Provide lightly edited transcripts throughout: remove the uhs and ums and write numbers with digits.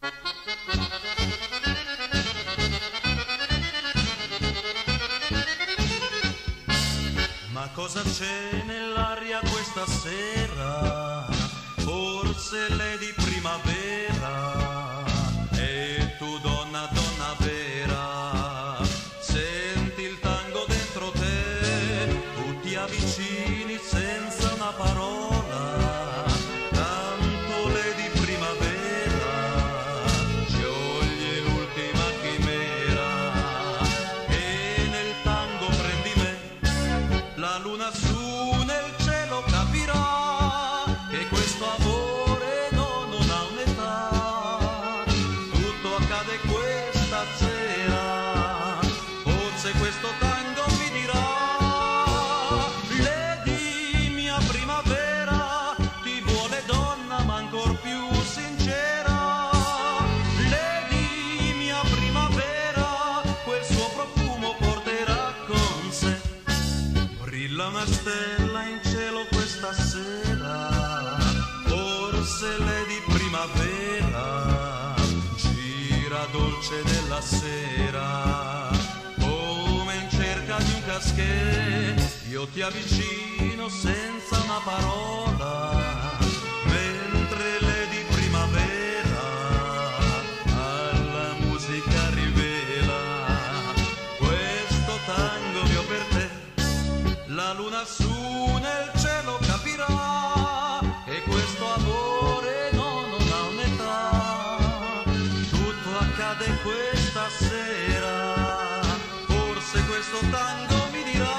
Ma cosa c'è nell'aria questa sera? Forse l'è di primavera. E tu donna, donna vera, senti il tango dentro te, tu ti avvicini senza una parola, tanto l'è di primavera, scioglie l'ultima chimera, e nel tango prendi me, la luna su nel cielo capirà che questo amore non ha un'età, tutto accade questa sera, forse questo tango finirà. Lady mia primavera, ti vuole donna ma ancor più sincera. Lady mia primavera, quel suo profumo porterà con sé. Brilla una stella in cielo questa sera, forse l'è di primavera, gira dolce della sera, come in cerca di un caschè, io ti avvicino senza una parola, mentre l'è di primavera alla musica rivela questo tango mio per te. La luna su nel cielo capirà che questo amore non ha un'età, tutto accade questa sera, forse questo tango mi dirà.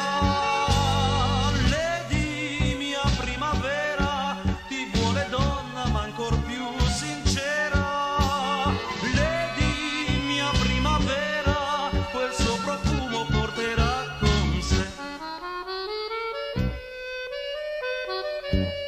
Lady mia primavera, ti vuole donna ma ancor più sincera. Lady mia primavera, quel suo profumo porterà con sé.